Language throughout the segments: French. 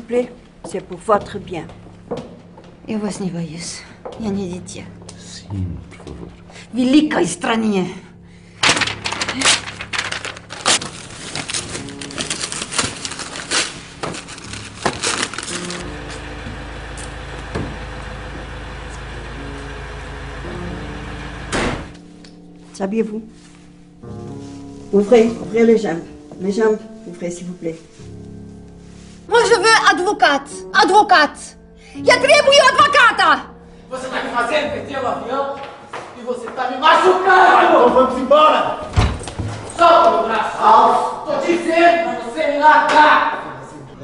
plaît, c'est pour votre bien. Я вас не боюсь. Я не дитя. Сын, por favor. В великой стране. Saviez-vous? Ouvrez les jambes. Les jambes, ouvrez s'il vous plaît. Moi, je veux advocate. Advocate. Я требую адвоката. Você tá me fazendo perder o avião e você tá me machucando! Então vamos embora! Solta meu braço! Tô dizendo pra você me largar!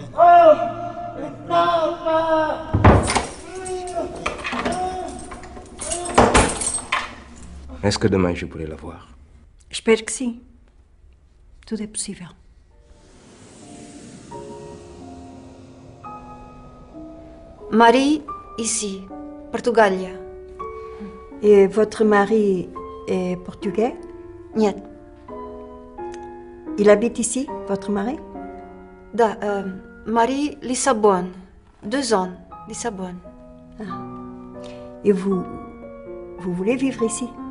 Est-ce que demain je pourrai la voir? J'espère que si. Tout est possible. Marie, ici, Portugalia. Et votre mari est portugais? Нет. Il habite ici, votre mari? Да, Marie, Lissabonne. 2 ans, Lissabonne. Et vous voulez vivre ici?